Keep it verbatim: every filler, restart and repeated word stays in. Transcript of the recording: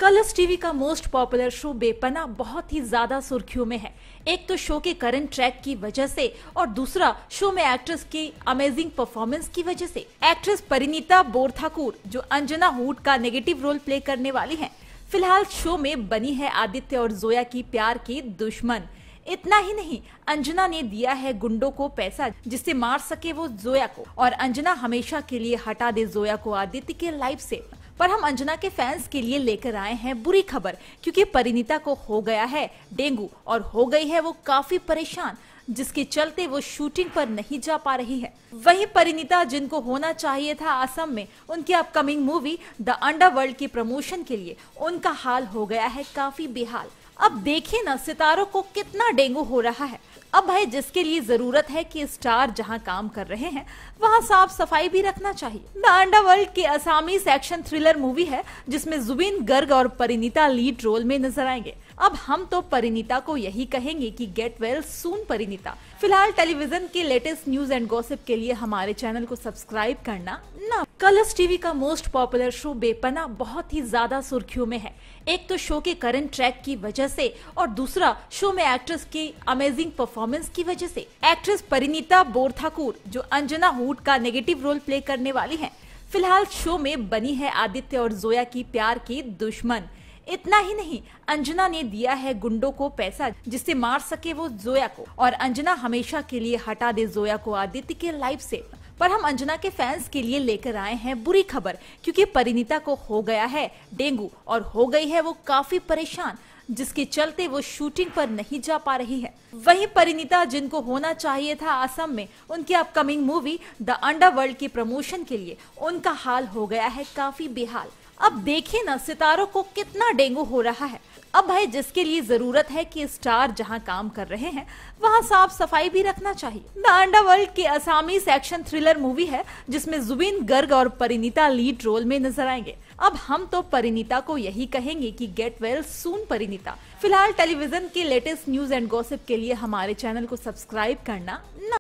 Colours TV का most popular show Bepannah बहुत ही ज्यादा सुर्खियों में है। एक तो शो के करंट ट्रैक की वजह से और दूसरा शो में एक्ट्रेस की अमेजिंग परफॉर्मेंस की वजह से। एक्ट्रेस परिणीता बोरठाकुर जो अंजना हूड का नेगेटिव रोल प्ले करने वाली हैं, फिलहाल शो में बनी है आदित्य और जोया की प्यार की दुश्मन। इतना ही नहीं, अंजना ने दिया है गुंडों को पैसा जिससे मार सके वो जोया को, और अंजना हमेशा के लिए हटा दे जोया को आदित्य के लाइफ से। पर हम अंजना के फैंस के लिए लेकर आए हैं बुरी खबर, क्योंकि परिणीता को हो गया है डेंगू और हो गई है वो काफी परेशान, जिसके चलते वो शूटिंग पर नहीं जा पा रही है। वहीं परिणीता जिनको होना चाहिए था असम में उनकी अपकमिंग मूवी द अंडरवर्ल्ड की प्रमोशन के लिए, उनका हाल हो गया है काफी बेहाल। अब देखिए ना, सितारों को कितना डेंगू हो रहा है। अब भाई, जिसके लिए जरूरत है कि स्टार जहां काम कर रहे हैं वहां साफ सफाई भी रखना चाहिए। द अंडरवर्ल्ड की असामी एक्शन थ्रिलर मूवी है जिसमें जुबिन गर्ग और परिणीता लीड रोल में नजर आएंगे। अब हम तो परिणीता को यही कहेंगे कि गेट वेल सून परिणीता। फिलहाल टेलीविजन के लेटेस्ट न्यूज एंड गॉसिप के लिए हमारे चैनल को सब्सक्राइब करना ना। कलर्स टीवी का मोस्ट पॉपुलर शो बेपनाह बहुत ही ज्यादा सुर्खियों में है। एक तो शो के करंट ट्रैक की वजह से और दूसरा शो में एक्ट्रेस की अमेजिंग परफॉर्मेंस की वजह से। एक्ट्रेस परिणीता बोरठाकुर जो अंजना हूड का नेगेटिव रोल प्ले करने वाली हैं, फिलहाल शो में बनी है आदित्य और जोया की प्यार की दुश्मन। इतना ही नहीं, अंजना ने दिया है गुंडों को पैसा जिससे मार सके वो जोया को, और अंजना हमेशा के लिए हटा दे जोया को आदित्य के लाइफ से। पर हम अंजना के फैंस के लिए लेकर आए हैं बुरी खबर, क्योंकि परिणीता को हो गया है डेंगू और हो गई है वो काफी परेशान, जिसके चलते वो शूटिंग पर नहीं जा पा रही है। वहीं परिणीता जिनको होना चाहिए था असम में उनकी अपकमिंग मूवी द अंडरवर्ल्ड की प्रमोशन के लिए, उनका हाल हो गया है काफी बेहाल। अब देखिए ना, सितारों को कितना डेंगू हो रहा है। अब भाई, जिसके लिए जरूरत है कि स्टार जहां काम कर रहे हैं वहां साफ सफाई भी रखना चाहिए। द अंडरवर्ल्ड की असामी एक्शन थ्रिलर मूवी है जिसमें जुबिन गर्ग और परिणीता लीड रोल में नजर आएंगे। अब हम तो परिणीता को यही कहेंगे कि गेट वेल सून परिणीता। फिलहाल टेलीविजन के लेटेस्ट न्यूज एंड गॉसिप के लिए हमारे चैनल को सब्सक्राइब करना ना